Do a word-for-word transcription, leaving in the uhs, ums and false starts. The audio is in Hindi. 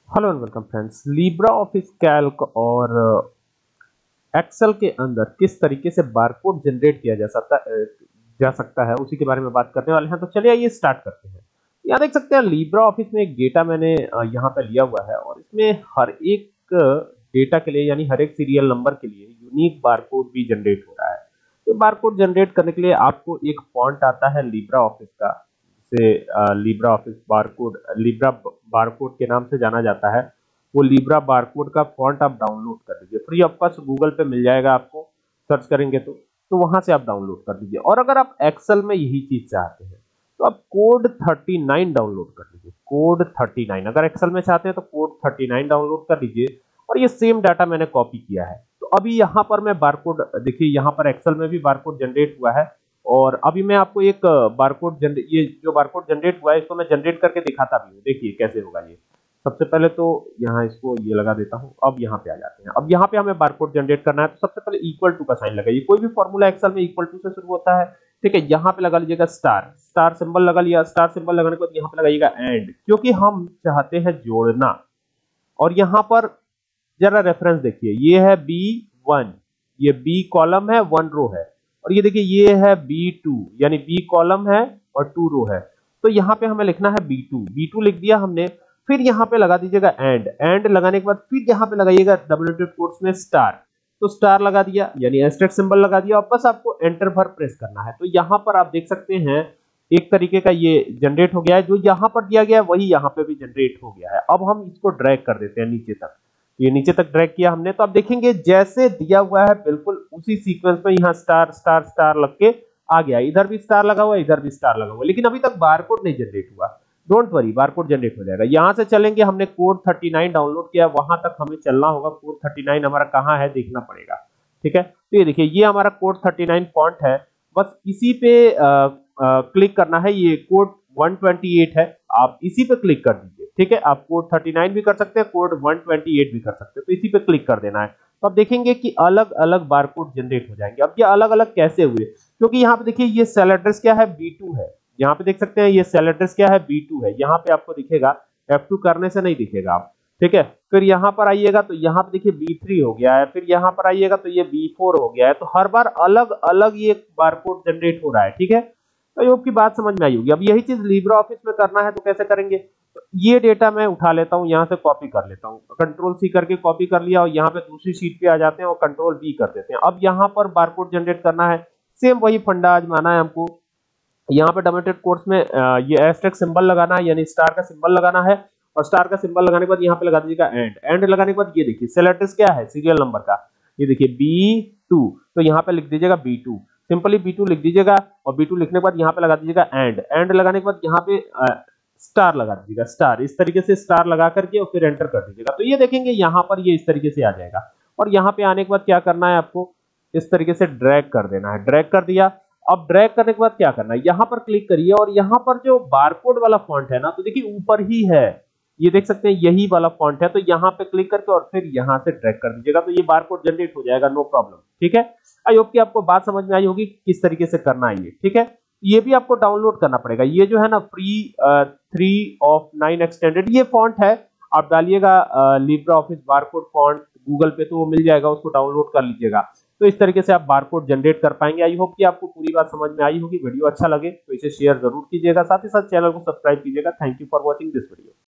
Hello and welcome friends. Libre Office Calc और एक्सेल के अंदर किस तरीके से बारकोड जनरेट किया जा सकता अ, जा सकता है उसी के बारे में बात करने वाले हैं। तो चलिए आइए स्टार्ट करते हैं। यहाँ देख सकते हैं लिब्रा ऑफिस में एक डेटा मैंने अ, यहाँ पे लिया हुआ है और इसमें हर एक डेटा के लिए यानी हर एक सीरियल नंबर के लिए यूनिक बारकोड भी जनरेट हो रहा है। तो बारकोड जनरेट करने के लिए आपको एक फॉन्ट आता है लिब्रा ऑफिस का, से Libre Office barcode Libre barcode के नाम से जाना जाता है। वो लिब्रा बारकोड का फॉन्ट आप डाउनलोड कर लीजिए, फ्री ऑफ कॉस्ट गूगल पे मिल जाएगा, आपको सर्च करेंगे तो तो वहां से आप डाउनलोड कर लीजिए। और अगर आप एक्सेल में यही चीज चाहते हैं तो आप कोड थर्टी नाइन डाउनलोड कर लीजिए। कोड थर्टी नाइन अगर एक्सेल में चाहते हैं तो कोड थर्टी नाइन डाउनलोड कर लीजिए। और ये सेम डाटा मैंने कॉपी किया है। तो अभी यहाँ पर मैं बारकोड देखिए, यहाँ पर एक्सेल में भी बारकोड जनरेट हुआ है और अभी मैं आपको एक बारकोड जनरेट ये जो बारकोड जनरेट हुआ है इसको मैं जनरेट करके दिखाता भी हूँ। देखिए कैसे होगा ये। सबसे पहले तो यहाँ इसको ये लगा देता हूँ। अब यहाँ पे आ जाते हैं। अब यहाँ पे हमें बारकोड जनरेट करना है तो सबसे पहले इक्वल टू का साइन लगाइए। कोई भी फॉर्मूला एक्सेल में इक्वल टू से शुरू होता है, ठीक है। यहाँ पे लगा लीजिएगा स्टार, स्टार सिंबल लगा लिया। स्टार सिंबल लगाने के बाद यहाँ पे लगाइएगा एंड, क्योंकि हम चाहते हैं जोड़ना। और यहाँ पर जरा रेफरेंस देखिए, ये है बी वन, ये बी कॉलम है, वन रो है। और ये देखिए ये है बी टू, यानी बी कॉलम है और टू रो है। तो यहाँ पे हमें लिखना है बी टू। बी टू लिख दिया हमने। फिर यहाँ पे लगा दीजिएगा एंड, एंड लगाने के बाद फिर यहाँ पे लगाइएगा डबल इंटेड कोट्स में स्टार। तो स्टार लगा दिया यानी एस्टेट सिंबल लगा दिया और बस आपको एंटर भर प्रेस करना है। तो यहाँ पर आप देख सकते हैं एक तरीके का ये जनरेट हो गया है। जो यहाँ पर दिया गया है वही यहाँ पे भी जनरेट हो गया है। अब हम इसको ड्रैग कर देते हैं नीचे तक। ये नीचे तक ड्रैग किया हमने, तो आप देखेंगे जैसे दिया हुआ है बिल्कुल उसी सीक्वेंस में यहाँ स्टार स्टार स्टार लग के आ गया। इधर भी स्टार लगा हुआ है, इधर भी स्टार लगा हुआ है, लेकिन अभी तक बारकोड नहीं जनरेट हुआ। डोंट वरी, बारकोड जनरेट हो जाएगा। यहाँ से चलेंगे, हमने कोड थर्टी नाइन डाउनलोड किया, वहां तक हमें चलना होगा। कोड थर्टी नाइन हमारा कहाँ है देखना पड़ेगा, ठीक है। तो ये देखिए ये हमारा कोड थर्टी नाइन फॉन्ट है, बस इसी पे क्लिक करना है। ये कोड वन ट्वेंटी एट है, आप इसी पे क्लिक कर दीजिए, ठीक है। आप कोड थर्टी नाइन भी कर सकते हैं, कोड वन ट्वेंटी एट भी कर सकते हैं, तो इसी पे क्लिक कर देना है। तो आप देखेंगे कि अलग अलग बारकोड जनरेट हो जाएंगे। अब ये अलग अलग कैसे हुए, क्योंकि यहाँ पे देखिए ये सेल एड्रेस क्या है, बी टू है। यहाँ पे देख सकते हैं ये सेल एड्रेस क्या है, बी टू है। यहाँ पे आपको दिखेगा, एफ टू करने से नहीं दिखेगा आप, ठीक है। फिर यहाँ पर आइएगा तो यहाँ पे देखिए बी थ्री हो गया है। फिर यहाँ पर आइएगा तो ये बी फोर हो गया है। तो हर बार अलग अलग ये बारकोड जनरेट हो रहा है, ठीक है। तो ये आपकी बात समझ में आई होगी। अब यही चीज लिब्रा ऑफिस में करना है तो कैसे करेंगे, तो ये डेटा मैं उठा लेता हूँ, यहाँ से कॉपी कर लेता हूँ, कंट्रोल सी करके कॉपी कर लिया और यहाँ पे दूसरी शीट पे आ जाते हैं और कंट्रोल वी कर देते हैं। अब यहाँ पर बारकोड जनरेट करना है, सेम वही फंडा आजमाना है हमको। यहाँ पे डबल कोट्स में ये एस्टेरिस्क सिंबल लगाना है, यानी स्टार का सिंबल लगाना है। और स्टार का सिंबल लगाने के बाद यहाँ पे लगा दीजिएगा एंड, एंड लगाने के बाद ये देखिए सेल एड्रेस क्या है, सीरियल नंबर का, ये देखिए बी टू। तो यहाँ पे लिख दीजिएगा B two, simply B two लिख दीजिएगा। और बी टू लिखने के बाद यहाँ पे लगा दीजिएगा एंड, एंड लगाने के बाद यहाँ पे स्टार लगा दीजिएगा, स्टार। इस तरीके से स्टार लगा करके और फिर एंटर कर दीजिएगा। तो ये देखेंगे यहाँ पर ये इस तरीके से आ जाएगा। और यहाँ पे आने के बाद क्या करना है, आपको इस तरीके से ड्रैग कर देना है। ड्रैग कर दिया। अब ड्रैग करने के बाद क्या करना है, यहाँ पर क्लिक करिए और यहाँ पर जो बारकोड वाला फॉन्ट है ना, तो देखिए ऊपर ही है, ये देख सकते हैं यही वाला फॉन्ट है। तो यहाँ पे क्लिक करके और फिर यहाँ से ड्रैग कर दीजिएगा, तो ये बारकोड जनरेट हो जाएगा, नो प्रॉब्लम, ठीक है। आई होप कि आपको बात समझ में आई होगी किस तरीके से करना है ये, ठीक है। ये भी आपको डाउनलोड करना पड़ेगा। ये जो है ना free three of nine extended ये फॉन्ट है। आप डालिएगा Libre Office barcode font Google पे तो वो मिल जाएगा, उसको डाउनलोड कर लीजिएगा। तो इस तरीके से आप बारकोड जनरेट कर पाएंगे। आई होप कि आपको पूरी बात समझ में आई होगी। वीडियो अच्छा लगे तो इसे शेयर जरूर कीजिएगा, साथ ही साथ चैनल को सब्सक्राइब कीजिएगा। Thank you for watching this video.